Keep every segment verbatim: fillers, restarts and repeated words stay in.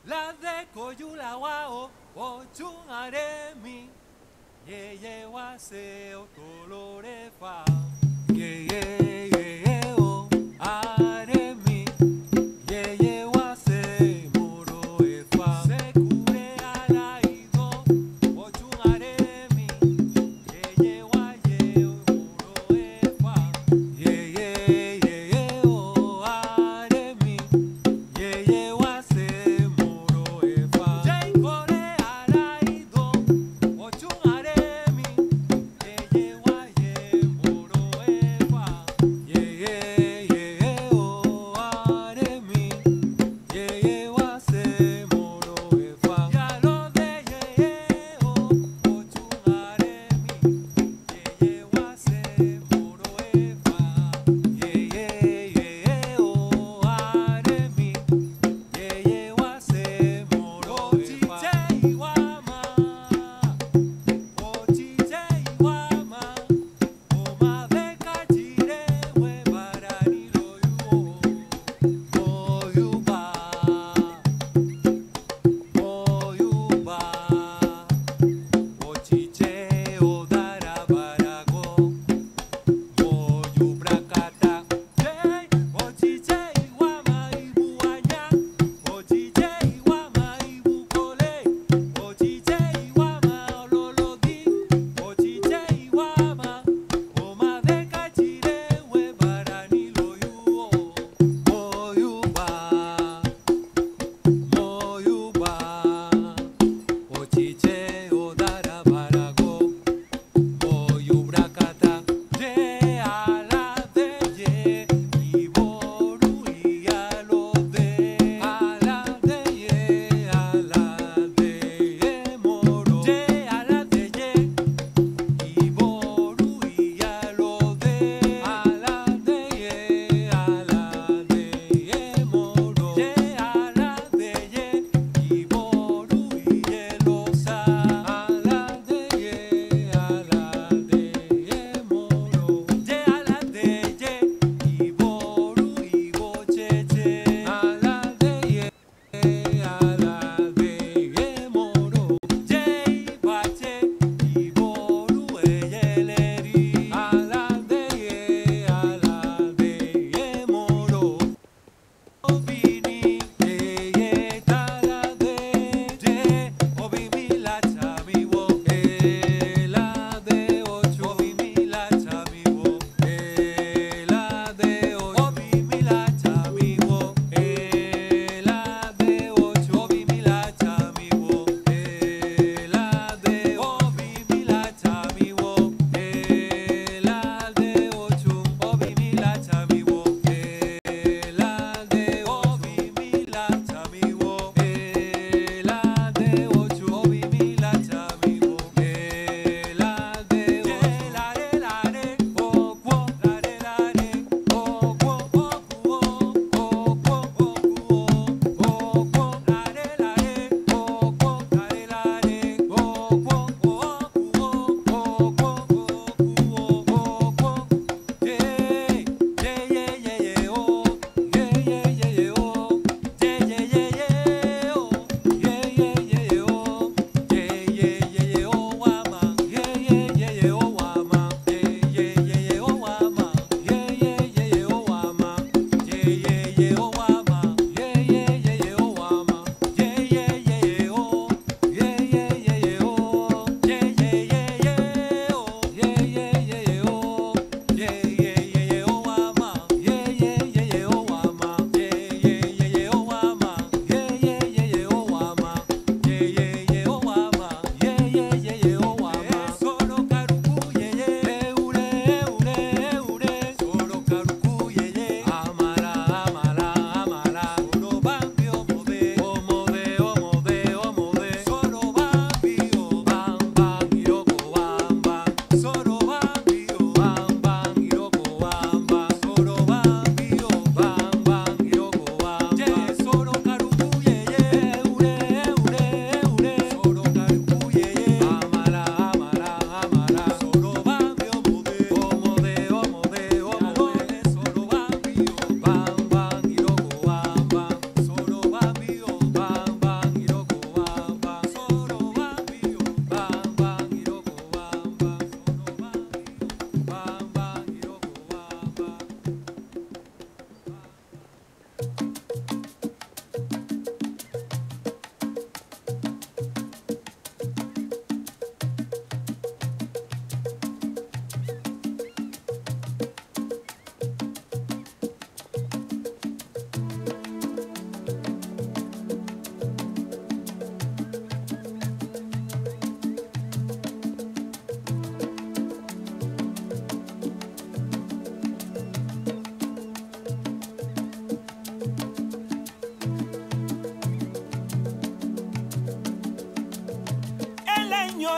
la de Coyula Wao, Ochun Aremi, Ye Ye Wase, Otolore Fa, Ye Ye Ye Ye O, Aremi, Ye Ye Wase, Moro Efa, Se Cure Alaido, Ochun Aremi, Ye Ye Wa Ye, Moro Efa, Ye Ye Ye Ye O, Aremi, Ye Ye Wase, Moro Efa, Jay Kore Alaido, Ochun Aremi, Ye Ye Wa Ye, Moro Efa, Ye Ye Ye Ye O, Aremi, Ye Ye Wase, Moro Efa, Ya lo de Ye Ye O, Ochun Aremi, Ye Ye Wase, Moro Efa, Ye Ye Ye Ye O, Aremi, Ye Ye Wase, Moro Efa, Iwama, Ochiche Iwama, Oma de Kachire, Webarani Loyuo, Oyuba, Oyuba, Ochiche Odara Barago, Oyubrakata, Jay, Ochiche Iwama Ibuanya, Ochiche Iwama Ibukole, Ochiche Iwama Ololodi, Ochiche Iwama, Oma de Kachire, Webarani Loyuo, Oyuba, Oyuba, Ochiche Odara Barago, Oyubrakata, Ye ala de ye, Iboru y alo de, ala de ye, ala de ye, moro, ye ala de ye, Iboru y alo de, ala de ye, ala de ye, moro, ye ala de ye, Iboru y elosa, ala de ye, ala de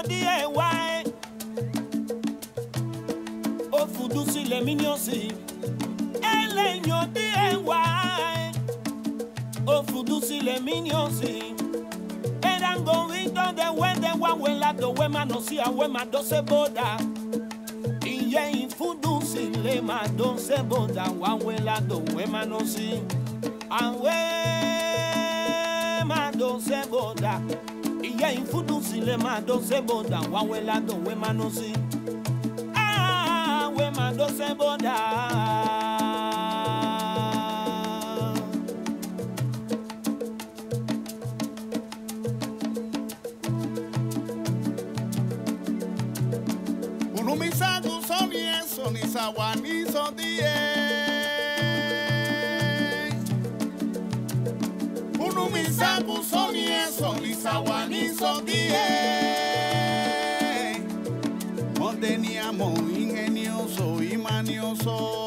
die wae o fudu si le miniosi ele nyo die wae o fudu si le miniosi eran govindo de wende wa wela do wema no si a wema do se boda iye fudu si le ma do se boda wa wela do wema no si awe ma do se boda iye fudu si le ma do se boda wa wela do wema no si ah we ma do se boda. Misagu son y eso, ni sawa ni son die. Uno misagu son y eso, ni sawa ni son die. Teníamos ingenioso y manioso.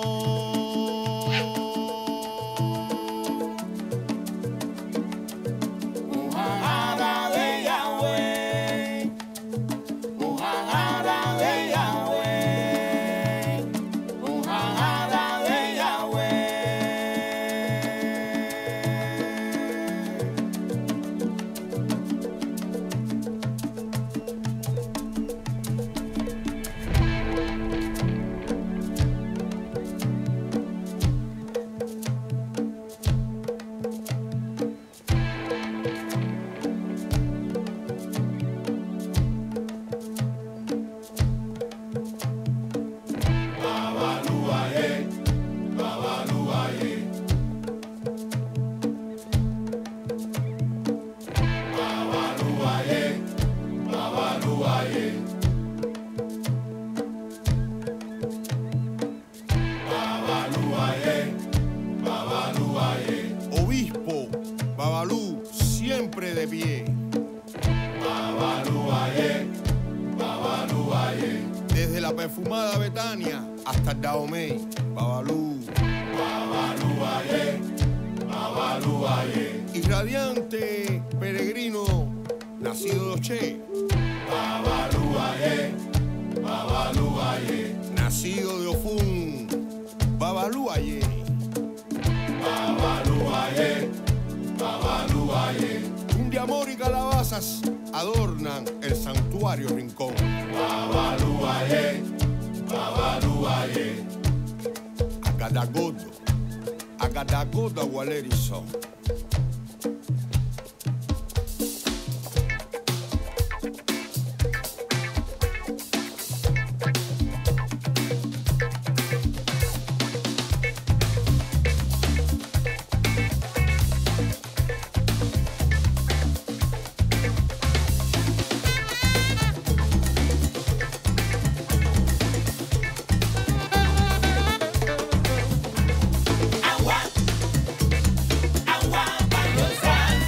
Obispo Babalú, siempre de pie. Babalú aye, Babalú aye. Desde la perfumada Betania hasta el Dahomey, Babalú. Babalú aye, Babalú aye. Irradiante peregrino, nacido de Che. Babalú aye, Babalú aye. Nacido de Ofún, Babalú aye. Babalú aye, Babalú aye. Un de amor y calabazas adornan el santuario Rincón. Babalú aye, Babalú aye. Agadagodo, Agadagodo Agualerizo. Agua, agua para los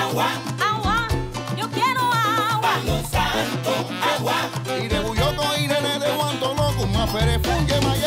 agua, agua, yo quiero agua. Palo Santo, agua. Y de Buyoco y nene de Juan Toloco, más ferefunge,